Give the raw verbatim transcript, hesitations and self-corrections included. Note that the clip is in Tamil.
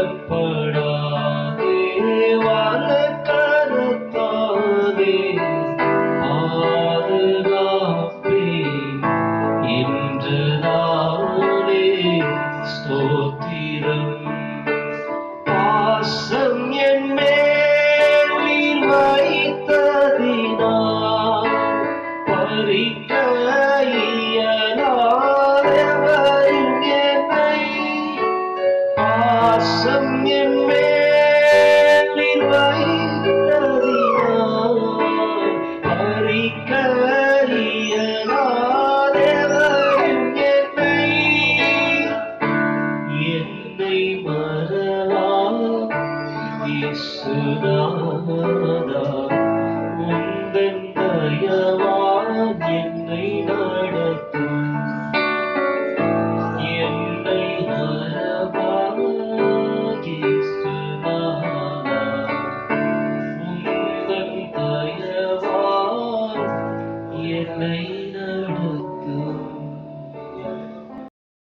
வலக்கரத்தாலே பாதுகாப்பே இன்று நாளே ஸ்தோத்திரம். பாசம் என் மேல் நீர் வைத்ததினால் பறிக்க இயலாதவரின் என்னை. பாசம் என் மேல் நீர் வைத்ததினால் பறிக்க இயலாதவரின் என்னை. என்னை மறவா இயேசுநாதா